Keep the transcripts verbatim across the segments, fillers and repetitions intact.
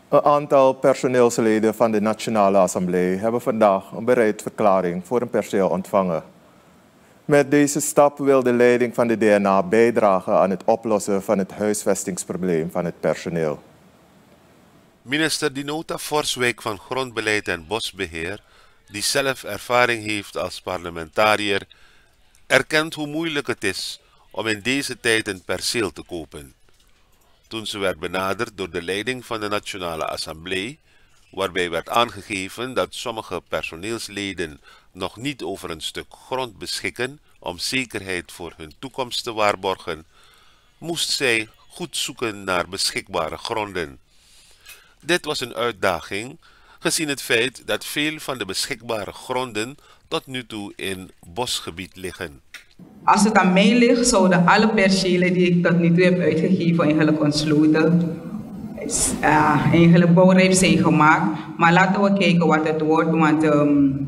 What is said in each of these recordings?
Een aantal personeelsleden van de Nationale Assemblée hebben vandaag een bereidverklaring voor een perceel ontvangen. Met deze stap wil de leiding van de D N A bijdragen aan het oplossen van het huisvestingsprobleem van het personeel. Minister Dinota Forswijk van Grondbeleid en Bosbeheer, die zelf ervaring heeft als parlementariër, erkent hoe moeilijk het is om in deze tijd een perceel te kopen. Toen ze werd benaderd door de leiding van de Nationale Assemblée, waarbij werd aangegeven dat sommige personeelsleden nog niet over een stuk grond beschikken om zekerheid voor hun toekomst te waarborgen, moest zij goed zoeken naar beschikbare gronden. Dit was een uitdaging, gezien het feit dat veel van de beschikbare gronden tot nu toe in bosgebied liggen. Als het aan mij ligt, zouden alle percelen die ik tot nu toe heb uitgegeven eigenlijk ontsloten. Uh, eigenlijk bouwrijp zijn gemaakt. Maar laten we kijken wat het wordt. Want um,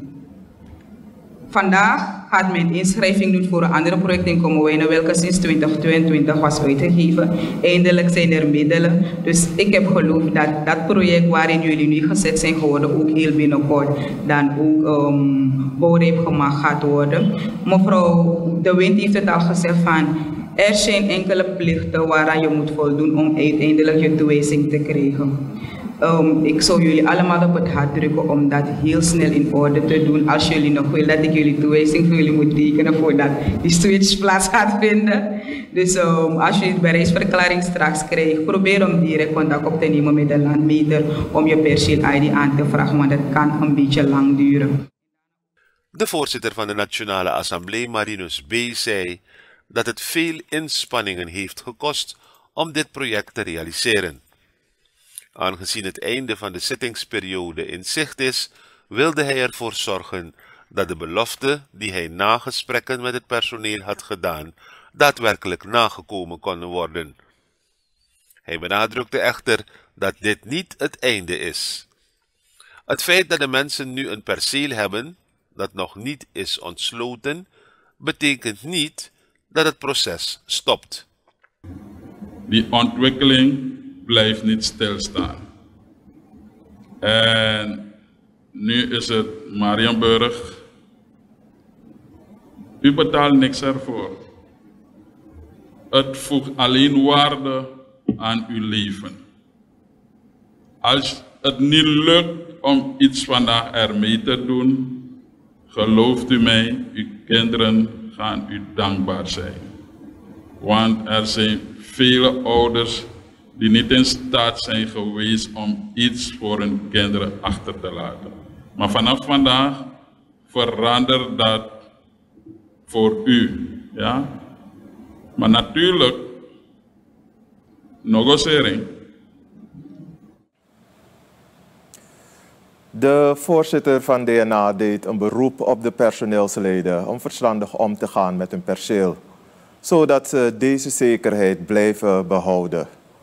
vandaag gaat mijn inschrijving doen voor een andere project in Kommerwijnen, welke sinds twintig tweeëntwintig was uitgegeven. Eindelijk zijn er middelen. Dus ik heb geloof dat dat project waarin jullie nu gezet zijn geworden ook heel binnenkort dan ook um, bouwrijp gemaakt gaat worden. Mevrouw De Wind heeft het al gezegd van er zijn enkele plichten waaraan je moet voldoen om uiteindelijk je toewijzing te krijgen. Um, ik zou jullie allemaal op het hart drukken om dat heel snel in orde te doen. Als jullie nog willen dat ik jullie toewijzing voor jullie moet tekenen voordat die switch plaats gaat vinden. Dus um, als je de bereidsverklaring straks krijgt, probeer om direct contact op te nemen met de landmeter om je perceel I D aan te vragen, want het kan een beetje lang duren. De voorzitter van de Nationale Assemblée, Marinus B., zei dat het veel inspanningen heeft gekost om dit project te realiseren. Aangezien het einde van de zittingsperiode in zicht is, wilde hij ervoor zorgen dat de beloften die hij na gesprekken met het personeel had gedaan, daadwerkelijk nagekomen konden worden. Hij benadrukte echter dat dit niet het einde is. Het feit dat de mensen nu een perceel hebben dat nog niet is ontsloten, betekent niet dat het proces stopt. Die ontwikkeling blijft niet stilstaan. En nu is het Mariënburg. U betaalt niks ervoor. Het voegt alleen waarde aan uw leven. Als het niet lukt om iets vandaag ermee te doen, gelooft u mij, uw kinderen gaan u dankbaar zijn. Want er zijn vele ouders die niet in staat zijn geweest om iets voor hun kinderen achter te laten. Maar vanaf vandaag verandert dat voor u. Ja? Maar natuurlijk, negociëring. De voorzitter van D N A deed een beroep op de personeelsleden om verstandig om te gaan met hun perceel, zodat ze deze zekerheid blijven behouden.